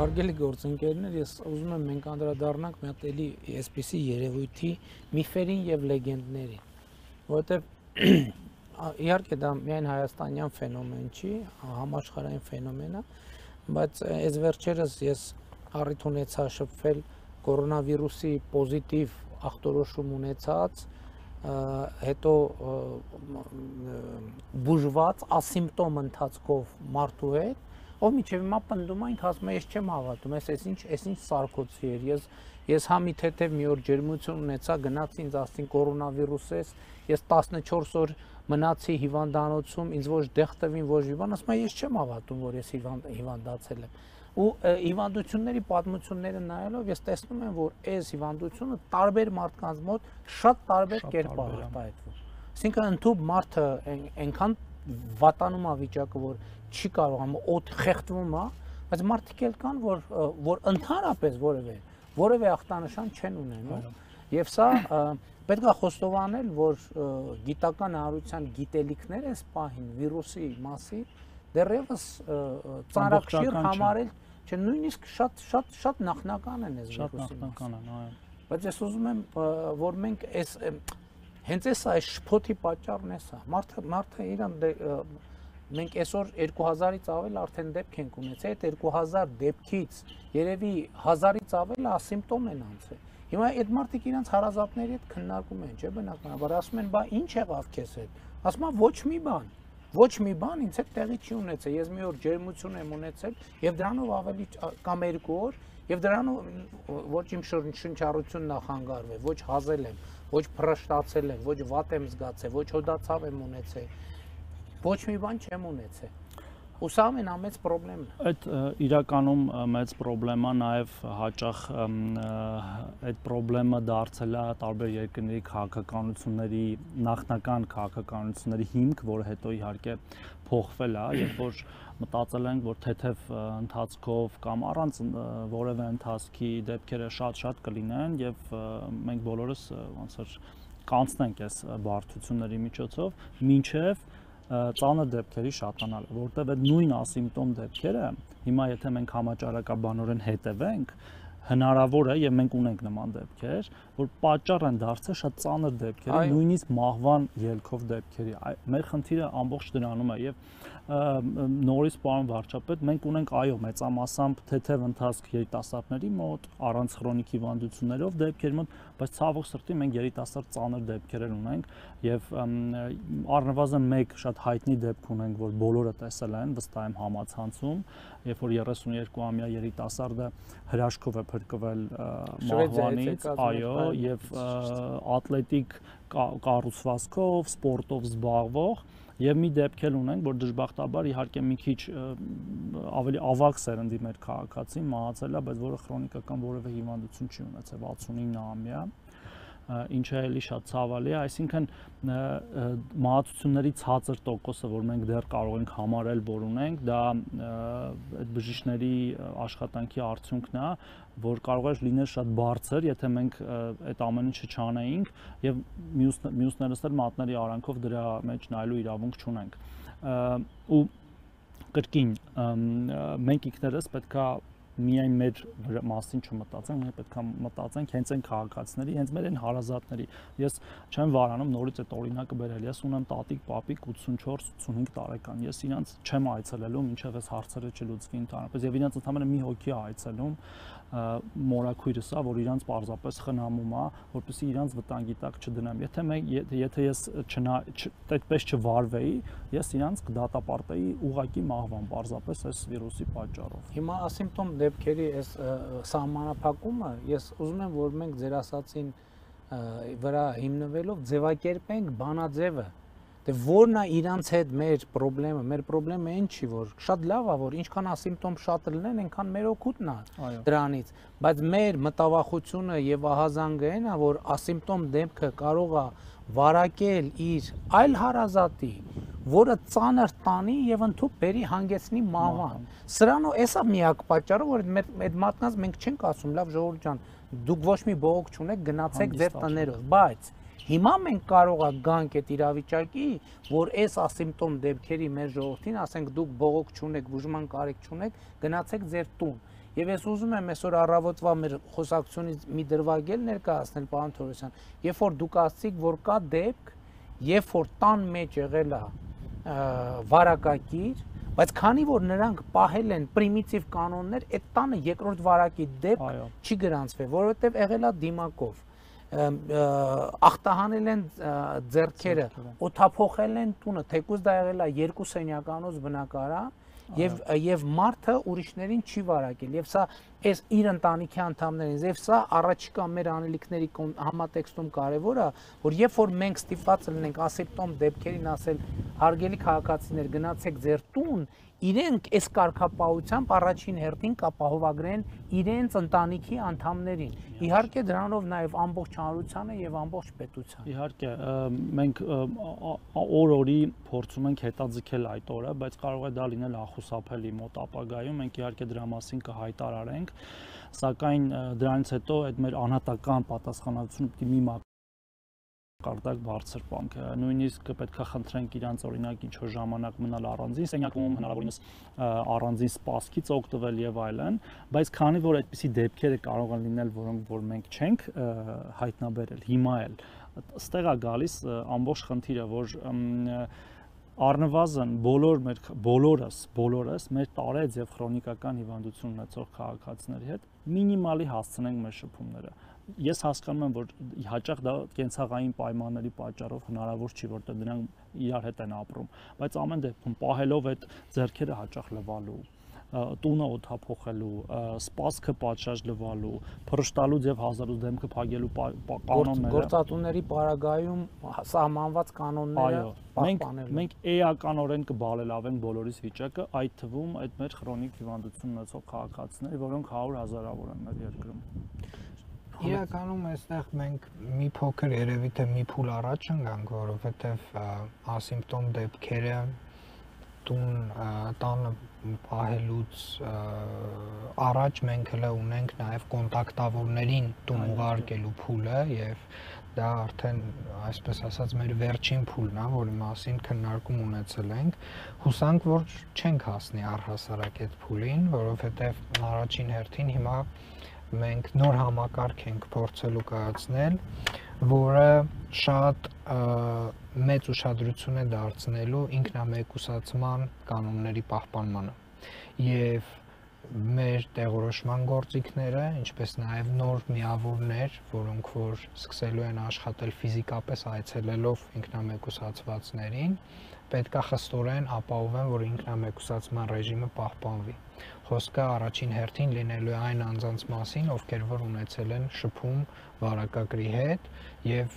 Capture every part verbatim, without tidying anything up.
Հարգելի գործընկերներ, ես ուզում եմ մենք անդրադառնանք մի հատ էլի այսպիսի երևույթի միֆերին եւ լեգենդներին, որովհետեւ իհարկե դա միայն հայաստանյան ֆենոմեն չի, համաշխարհային ֆենոմեն է, բայց այս վերջերս ես առիթ ունեցա շփվել կորոնավիրուսի պոզիտիվ ախտորոշում ունեցած, հետո բուժված ասիմպտոմ ընթացքով մարդու հետ, ով միջև հիմա պնդում է, ինքը ասում է, ես չեմ հավատում, ես այս ինչ, այս ինչ սարքոցի էր, ես ես համի թեթև մի օր ջերմություն ունեցա, գնաց ինձ ասին կորոնավիրուս ես, ես տասնչորս օր մնացի հիվանդանոցում, ինձ ոչ դեղ տվին, ոչ հիվանդ, ասում է, ես չեմ հավատում, որ ես հիվանդացել եմ։ Ու հիվանդությունների պատմությունները նայելով ես տեսնում եմ, որ այս հիվանդությունը տարբեր մարդկանց մոտ շատ տարբեր կերպ է արտահայտվում։ Այսինքն ընդհանուր մարդը այնքան վատանում է վիճակը, որ չի կարողանում, օդ խեղդվում է, բայց մարդիկ էլ կան, որ որ ընդհանրապես որևէ որևէ ախտանշան չեն ունենում։ Եվ սա պետք է խոստովանել, որ գիտական հանրության գիտելիքները այս պահին վիրուսի մասին դեռևս ծանրակշիռ համարել, չէ, նույնիսկ շատ շատ շատ նախնական են այս վիրուսի մասին։ Բայց ես ուզում եմ, որ մենք այս հենց այս շփոթի պատճառն է սա։ Մարդը մարդը իրան մենք այսօր երկու հազարից ավել արդեն դեպք ենք ունեցել, այդ երկու հազար դեպքից երևի հազարից ավել ասիմպտոմ են անցել։ Հիմա այդ մարդիկ իրենց հարազատների հետ քննարկում են, չէ՞, բնականաբար ասում են, բա ինչ եղավ քեզ հետ։ Ասում են, ոչ մի բան։ Ոչ մի բան ինձ հետ տեղի չի ունեցել։ Ես մի օր ջերմություն եմ ունեցել եւ դրանով ավելի կամ երկու օր եւ դրանով ոչ իմ շնչառությունն նախանգարվել, ոչ հազել եմ, ոչ փռշտացել եմ, ոչ վատ եմ զգացել, ոչ հոդացավ եմ ունեցել։ Ոչ մի բան չեմ ունեցել։ Ու սա ամենամեծ խնդիրն է։ Այդ իրականում մեծ խնդրեմ է նաև հաճախ այդ խնդրեմը դարձել է տարբեր երկրների քաղաքականությունների նախնական քաղաքականությունների հիմք, որը հետո իհարկե փոխվել է, երբ որ մտածել ենք, որ թեթև ընթացքով կամ առանց որևէ ընթացքի դեպքերը շատ-շատ կլինեն եւ մենք բոլորս ոնց որ կանցնենք այս բարդությունների միջոցով, մինչեւ ծանր դեպքերի շատանալ, որտեղ այդ նույն ասիմպտոմ դեպքերը հիմա եթե մենք համաճարակաբանորեն հետևենք, հնարավոր է եւ մենք ունենք նման դեպքեր, որ պատճառ են դարձել շատ ծանր դեպքերի, նույնիսկ մահվան ելքով դեպքերի։ Մեր խնդիրը ամբողջ դրանում է եւ նորից պարոն վարչապետ, մենք ունենք այո մեծամասամբ թեթև ընթացք երիտասարդների մոտ, առանց քրոնիկ հիվանդություններով դեպքերի մոտ, բայց ցավոք սրտի մենք երիտասարդ ծանր դեպքեր ունենք եւ առնվազն մեկ շատ հայտնի դեպք ունենք, որ բոլորը տեսել են, վստահ եմ համացանցում, երբ որ երեսունյոթ-ամյա երիտասարդը հրաշքով է փրկվել մահվանից, այո, եւ ատլետիկ կառուցվածքով, սպորտով զբաղվող Եվ մի դեպք էլ ունենք, որ դժբախտաբար իհարկե մի քիչ ավելի ավագ սերնդի մեր քաղաքացին մահացել է, բայց որը քրոնիկական որևէ հիվանդություն չի ունեցել, վաթսունինը-ամյա, ինչը էլի շատ ցավալի է, այսինքն մահացությունների ցածր տոկոսը, որ մենք դեռ կարող ենք համարել, որ ունենք, դա այդ բժիշկների աշխատանքի արդյունքն է, որ կարող է լինել շատ բարձր, եթե մենք այդ ամեն ինչը չանեինք եւ մյուսներս էլ մատների արանքով դրա մեջ նայելու իրավունք չունենք։ Ու կրկին մենք ինքներս պետքա միայն մեր մասին չմտածենք, մենք պետք է մտածենք հենց այն քաղաքացիների, հենց մեր այն հարազատների։ Ես չեմ վարանում նորից այդ օրինակը բերել։ Ես ունեմ տատիկ, պապիկ ութսունչորս ութսունհինգ տարեկան։ Ես իրանց չեմ այցելելու, մինչև այս հարցերը չլուծվի ընդհանրապես։ Եվ իրանց ընդհանրապես մի հոգի է այցելում մորաքույրս է, որ իրանց պարզապես խնամում է, որպեսզի իրանց վտանգի տակ չդնեմ։ Եթե մենք եթե ես այդպես չվարվեի, ես իրանց կդատապարտեի ուղղակի մահվան, պարզապես այս վիրուսի պատճառով։ Հիմա ասիմպտոմ դեպքերի այս սահմանափակումը, ես ուզում եմ, որ մենք ձեր ասածին վրա հիմնվելով ձևակերպենք բանաձևը, թե որն է իրանց հետ մեր խնդրեմը, մեր խնդրեմը այն չի, որ շատ լավ է, որ ինչքան ասիմպտոմ շատ լինեն, այնքան մեր օգուտն է դրանից, բայց մեր մտավախությունը եւ ահազանգը այն է, որ ասիմպտոմ դեպքը կարող է վարակել իր այլ հարազատի, որը ծանր տանի եւ ընդհանուր բերի հանգեցնի մահվան։ Սրանով էսա միակ պատճառը, որ այդ մարդկանց մենք չենք ասում, լավ ժողովուրդ ջան, դուք ոչ մի բողոք չունեք, գնացեք ձեր տներով, բայց հիմա մենք կարող ենք գանք այդ իրավիճակի, որ այս ասիմպտոմ դեպքերի մեր ժողովրդին ասենք դուք բողոք չունեք, բուժման կարիք չունեք, գնացեք ձեր տուն։ Եվ ես ուզում եմ այսօր առավոտվա մեր խոսակցությունից մի դրվագել ներկայացնել պարոն Թորոսյան, երբ որ դուք ասացիք, որ կա դեպք, երբ որ տան մեջ եղել է վարակագիր, բայց քանի որ նրանք պահել են պրիմիտիվ կանոններ, այդ տանը երկրորդ վարակի դեպք չի գրանցվել, որովհետև եղել է դիմակով, ախտահանել են ձեռքերը, օդափոխել են տունը, թեկուզ դա եղել է երկու սենյականոց բնակարան, Եվ եւ մարդը ուրիշներին չի վարակել եւ սա այս իր ընտանիքի անդամներին եւ սա առաջիկա մեր անելիքների համատեքստում կարեւոր է որ երբ որ մենք ստիպված լինենք ասիպտոմ դեպքերին ասել հարգելի քաղաքացիներ գնացեք ձեր տուն իրենք այս կարգապահությամբ առաջին հերթին կապահովագրեն իրենց ընտանիքի անդամներին իհարկե դրանով նաեւ ամբողջ հանրությանը եւ ամբողջ պետությանը իհարկե մենք օր-օրի փորձում ենք հետաձգել այդ օրը բայց կարող է դա լինել անխուսափելի մոտ ապագայում մենք իհարկե դրա մասին կհայտարարենք սակայն դրանից հետո այդ մեր անհատական պատասխանատվությունը պիտի մի Կարտակ բարձր բանկ, նույնիսկ պետք է խնդրենք իրանց օրինակ ինչ որ ժամանակ մնալ առանձին սենյակում, հնարավորինս առանձին սպասքից օգտվել եւ այլն, բայց քանի որ այդպիսի դեպքերը կարող են լինել, որոնք որ մենք չենք հայտնաբերել, հիմա էլ ստեղ է գալիս ամբողջ խնդիրը, որ առնվազն բոլոր մեր բոլորս, բոլորս մեր տարեց եւ քրոնիկական հիվանդություն ունեցող քաղաքացիների հետ մինիմալի հասցնենք մեր շփումները Ես հասկանում եմ, որ հաճախ դա կենցաղային պայմանների պատճառով հնարավոր չի, որտեղ դրանք իրար հետ են ապրում, բայց ամեն դեպքում պահելով այդ ձեռքերը հաճախ լվալու, տունը օդափոխելու, սպասքը պատշաճ լվալու, փռշտալու եւ հազարուց դեմքը փակելու կանոնները գործատուների պարագայում սահմանված կանոնները պահպանելու։ Մենք էականորեն կբալելավենք բոլորիս վիճակը, այդ թվում այդ մեր քրոնիկ հիվանդություն ունեցող քաղաքացիների, որոնք հարյուր հազարավոր են մեր երկրում։ Իրականում այստեղ մենք մի փոքր երևի թե մի փուլ առաջ ընկանք, որովհետև ասիմպտոմ դեպքերը տուն տանը պահելուց առաջ մենք հենց ունենք նաև կոնտակտավորներին տուն ուղարկելու փուլը եւ դա արդեն այսպես ասած մեր վերջին փուլն է, որի մասին քննարկում ունեցել ենք։ Հուսանք, որ չենք հասնի առհասարակ այդ փուլին, որովհետև առաջին հերթին հիմա մենք նոր համակարգ ենք փորձելու կայացնել, որը շատ մեծ ուշադրություն է դարձնելու ինքնամեկուսացման կանոնների պահպանմանը եւ մեր տեղորոշման գործիքները, ինչպես նաեւ նոր միավորներ, որոնք որ սկսելու են աշխատել ֆիզիկապես այցելելով ինքնամեկուսացվածներին, պետք է խստորեն ապահովեն, որ ինքնամեկուսացման ռեժիմը պահպանվի։ Խոսքը առաջին հերթին լինելու է այն անձանց մասին, ովքեր որ ունեցել են շփում վարակագրի հետ եւ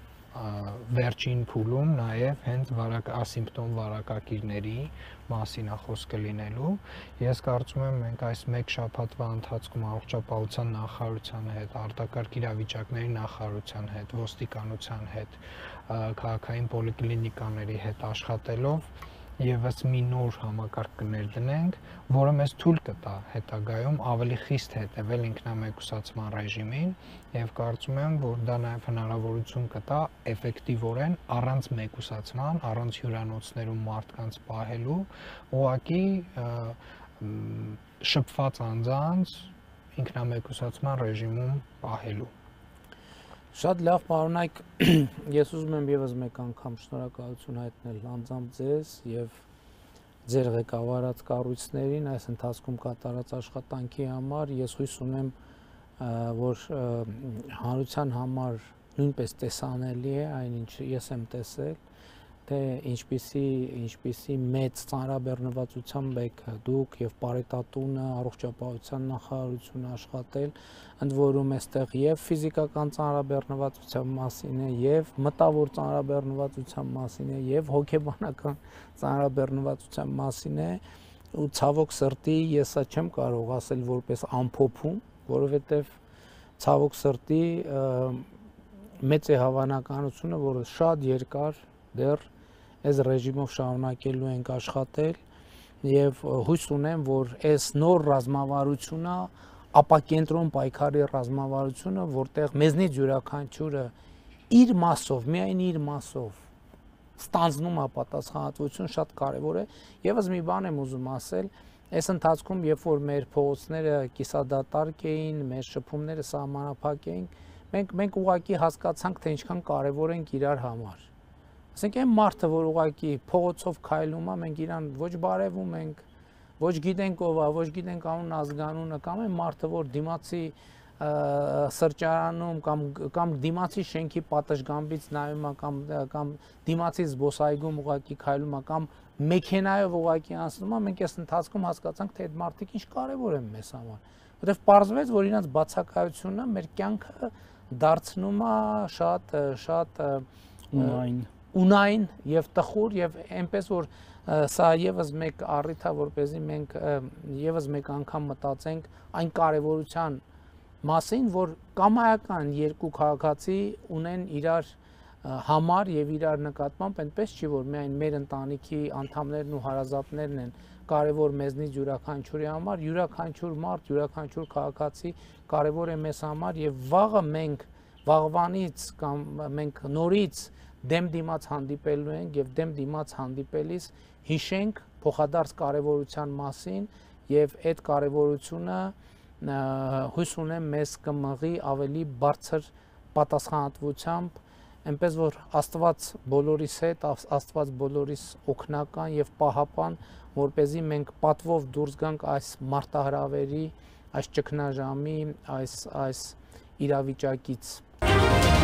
վերջին փուլում նաեւ հենց վարակ ասիմպտոմ վարակագիրների մասին է խոսքը լինելու։ Ես կարծում եմ մենք այս մեկ շաբաթվա ընթացքում առողջապահության նախարարության հետ, արտակարգ իրավիճակների նախարարության հետ, ոստիկանության հետ, քաղաքային պոլիկլինիկաների հետ աշխատելով Եվս մի նոր համակարգ կներդնենք, որը մեզ թույլ կտա հետագայում ավելի խիստ հետևել ինքնամեկուսացման ռեժիմին եւ կարծում եմ, որ դա նաեւ հնարավորություն կտա էֆեկտիվորեն առանց մեկուսացման, առանց հյուրանոցներում մարդկանց պահելու, ուղղակի շփված անձանց ինքնամեկուսացման ռեժիմում պահելու։ Շատ լավ պարոնայք, ես ուզում եմ եւս մեկ անգամ շնորհակալություն հայտնել անձամբ ձեզ եւ ձեր ղեկավարած կառույցներին այս ընթացքում կատարած աշխատանքի համար։ Ես հույս ունեմ, որ հանրության համար նույնպես տեսանելի է այն ինչ ես եմ տեսել, թե ինչպիսի ինչպիսի մեծ ծանրաբեռնվածությամբ եք դուք եւ Պարետատունը, առողջապահության նախարարությունը աշխատել, ընդ որում այստեղ եւ ֆիզիկական ծանրաբեռնվածության մասին է, եւ մտավոր ծանրաբեռնվածության մասին է, եւ հոգեբանական ծանրաբեռնվածության մասին է, ու ցավոք սրտի ես սա չեմ կարող ասել որպես ամփոփում, որովհետեւ ցավոք սրտի մեծ է հավանականությունը, որ շատ երկար դեռ այս ռեժիմով շարունակելու ենք աշխատել եւ հույս ունեմ, որ այս նոր ռազմավարությունը, ապակենտրոն պայքարի ռազմավարությունը, որտեղ մեզնից յուրաքանչյուրը իր մասով, միայն իր մասով ստանձնում է պատասխանատվություն, շատ կարեւոր է։ Եվս մի բան եմ ուզում ասել, Այս ընթացքում, երբ որ մեր փողոցները կիսադատարկ էին, մեր շփումները սահմանափակ էին, մենք մենք ուղղակի հասկացանք, թե ինչքան կարևոր ենք իրար համար։ Ասենք այն մարդը, որ ուղղակի փողոցով քայլում է, մենք իրան ոչ բարևում ենք, ոչ գիտենք ով է, ոչ գիտենք անուն ազգանունը, կամ այն մարդը, որ դիմացի սրճարանում կամ կամ դիմացի շենքի պատշգամբից նայում է, կամ կամ դիմացի զբոսայգում ուղղակի քայլում է, կամ մեքենայով ուղղակի անցնում է, մենք այս ընթացքում հասկացանք, թե այդ մարդիկ ինչ կարևոր են մեզ համար, որովհետև պարզվեց, որ իրենց բացակայությունը մեր կյանքը դարձնում է շատ շատ ունային ունային եւ տխուր, եւ այնպես որ սա եւս մեկ առիթ է, որպեսզի մենք եւս մեկ անգամ մտածենք այն կարևորության մասին, որ կամայական երկու քաղաքացի ունեն իրար համար եւ իրար նկատմամբ, այնպես չի, որ միայն մեր ընտանիքի անդամներն ու հարազատներն են կարևոր մեզնից յուրաքանչյուրի համար, յուրաքանչյուր մարդ, յուրաքանչյուր քաղաքացի կարևոր է մեզ համար, եւ վաղը մենք վաղվանից կամ մենք նորից դեմ դիմաց հանդիպելու ենք եւ դեմ դիմաց հանդիպելիս հիշենք փոխադարձ կարևորության մասին եւ այդ կարևորությունը հույս ունեմ մեզ կմղի ավելի բարձր պատասխանատվությամբ, այնպես որ Աստված բոլորիս հետ, Աստված բոլորիս օգնական եւ պահապան, որպեսզի մենք պատվով դուրս գանք այս մարտահրավերի, այս ճգնաժամի, այս այս իրավիճակից։